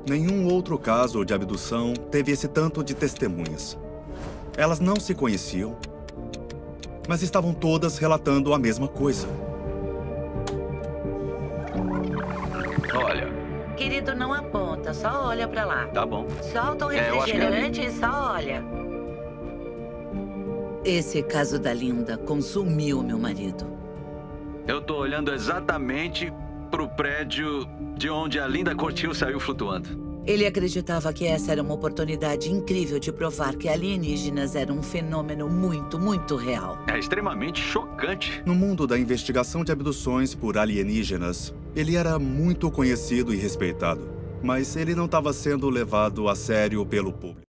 Nenhum outro caso de abdução teve esse tanto de testemunhas. Elas não se conheciam, mas estavam todas relatando a mesma coisa. Olha. Querido, não aponta, só olha pra lá. Tá bom. Solta o eu acho que é ali. refrigerante e só olha. Esse caso da Linda consumiu meu marido. Eu tô olhando exatamente pro prédio de onde a Linda Cortil saiu flutuando. Ele acreditava que essa era uma oportunidade incrível de provar que alienígenas eram um fenômeno muito, muito real. É extremamente chocante. No mundo da investigação de abduções por alienígenas, ele era muito conhecido e respeitado, mas ele não estava sendo levado a sério pelo público.